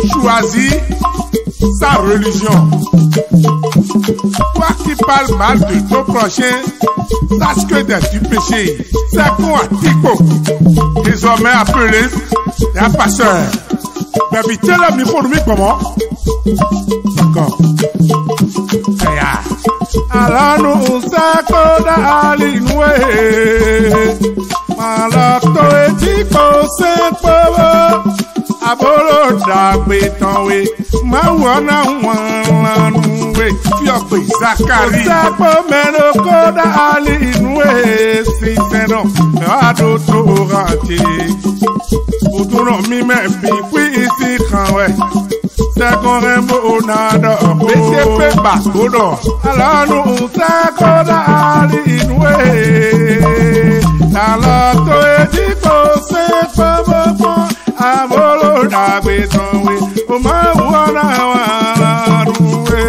choisis sa religion. Toi qui parles mal de ton prochain, sache que tu péchés. C'est con ATINKPO, désormais appelé un pasteur. Mais vite le micro, comment? D'accord. Alors nous sommes d'alinoué. Malato etiko sepo abolo da betonwe mawana wanwe fiokwe zakari sepo menoko da alinwe si seno ado to ranti otuno mi me bi kwi isi kanwe SEGON rembo nada BTP bakodo alanu usako da alinwe Alato etiko sepo abolo da betonwe o ma wana waruwe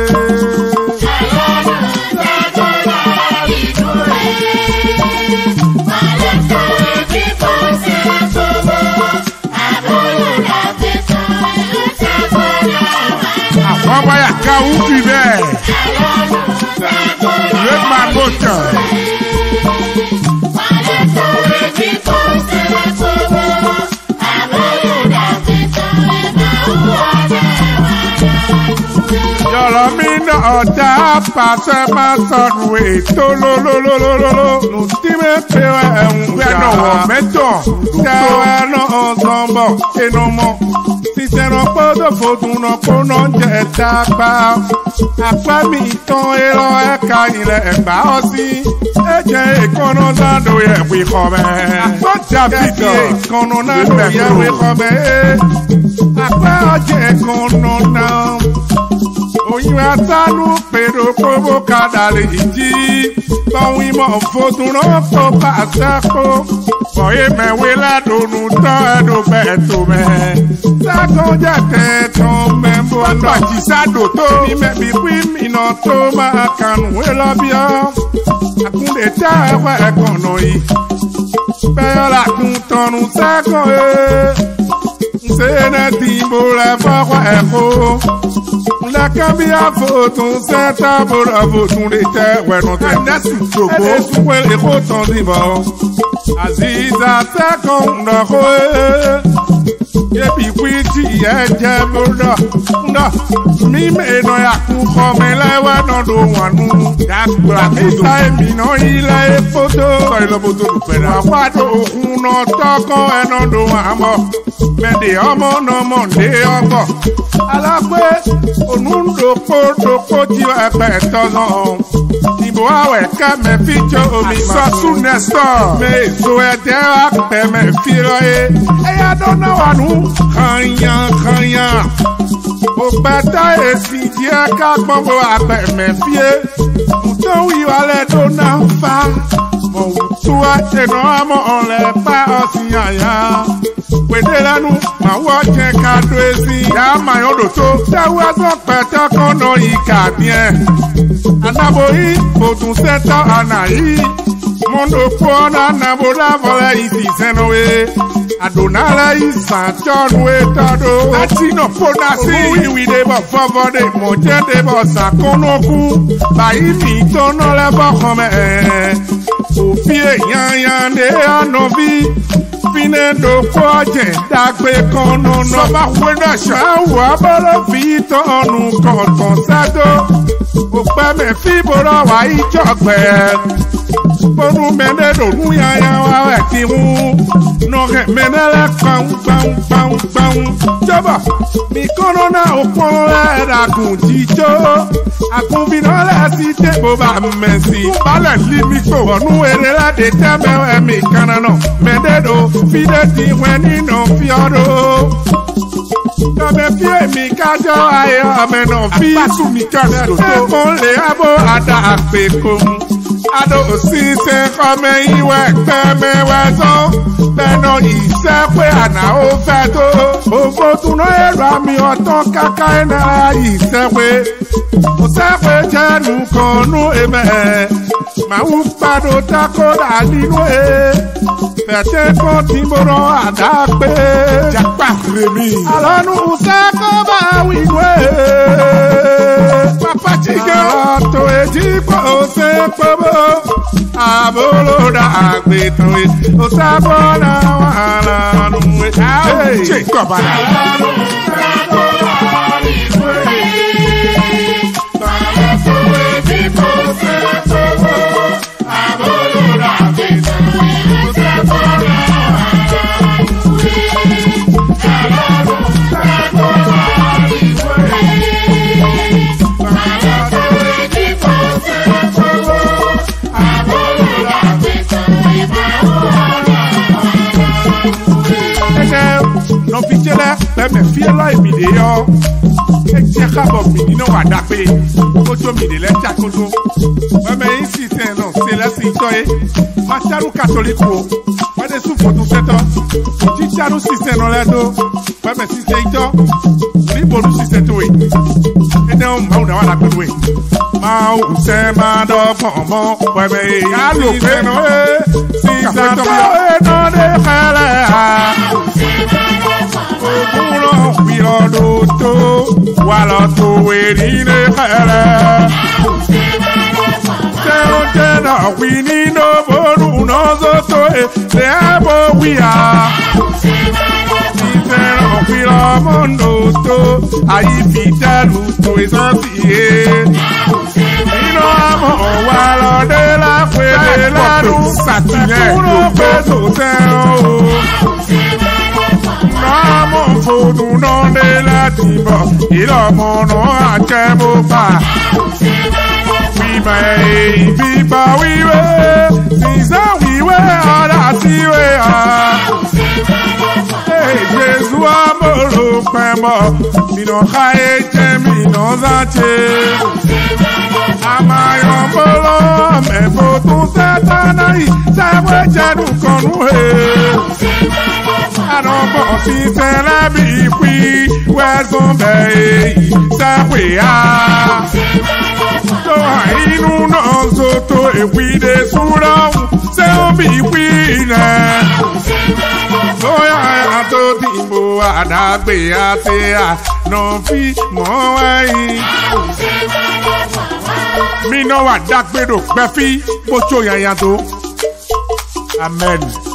Baba ya kawu bibe le magoto Oda pase masonwe tolololololo nutime pewe unweno wometo teweno ozombo enomo siseno podo foduno pono jetagba apami ton ero eka ile egba osi eje ekono nado ye wikome akwa David ekono nado ye wikome akwa oje ekono na Oyin atanu pero kobo kadale iji Bawin mo fotun ko Pasteur Boye me wela donu ta do beto me SEGON jate ton membo Pati sado to mi me bi wi mi no to ma kan wela bia Akunde ta wa ekono yi Pe la kun tonu SEGON Sena timbo la fa wa eko La cambia photo, c'est ta bola photo d'été, ouais, non, t'es n'est sous et sous les rotons d'Ivan. Aziza, c'est qu'on a roué. Et puis, oui, tu y es, j'ai bola. Non, mime, non, y'a coup, comme elle est, ouais, non, do, wanou. Y'a quoi, et ça, et mino, il est photo. Ça, il est photo, nous fait la voix d'eau, non, toko, et non, do, amo. Mais des hommes, non, des hommes. Alors que onundo podo ti wa petono Ibo awe ka me ficho omi sasu Nestor me so ete wa pe me firo e ya dona wanu kanya o beta e si dia ka gbogbo ape me fie uto wi wale dona fa mo tuwa te no amo on le pa osianya Wedelanu ma woje kado esi ya mayodo to tawa so peta kono ika bien Anaboyi bodun seta anayi mondo pona nabola vola isi senowe Adonala isa chonwe todo Atino pona si we de bo favor de moje de bo sakonoku ba imi tono le bo kome Opie yan de anovi Fine do proje dagbe kono no ba wena sha wa bolo fi to onu konton sado o pa me fi boro wa ijogbe Bonu mene do nu ya wa ti mu no ge menele pam Jaba mi kono na o pon le da kun jijo akun bi no le si te bo ba mesi bale limi ko onu ere la de teme mi kanano mede do fide ti weni no fioro Kame fie mi kajo ayo me no fi asu mi kajo to kon le abo ada apekom Ado si se kome iwe kpeme wezo Beno isepe ana o fe to. Ogo tun no era mi oton kaka ena isepe. O sepe jenu konu eme. Ma u pado tako da ninu e. Fete kon timboro adakpe. Jakpa remi. Alonu seko ba wiwe. Papa chiga to ejipo sepo. Abolo da agbetoe. O sabona wala nuwe. Hey, Jacob me feel like video. Check up me, no what that pay. Ojo mi de lecha koto. Me insiste no, c'est la sintoye. Macharu catholico. Me de su foto seto. Chicharu siste no ledo. Me siste ito. Ni bolu siste towe. E no mau na wala pedwe. Mau se ma do pomo. Me ya lo pe no e. Si sa to no de khala. Loto, wala to werine khala. Tena wini no boru no zoto e le abo wia. Tena wila mondo to ayi fitalu to esantie. Ino amo wala de la fue la luz satine no peso teno. Namo fodu non de la tibo, il mono a chemopa. Viva vive, sisa vive, ala siwe. Hey, Jesu amolo pemo, mi no hae mi no zache. Amayo bolo, me fotu satanai, sawe jadu konwe. Anombo si se la bi kwi, weson be, sa kwe a. So inu no soto e kwi de sura, se o bi kwi ne. So ya ato timbo adagbe a se a, non fi mo wai. Mi no adagbe do befi, bocho yayanto. Amen.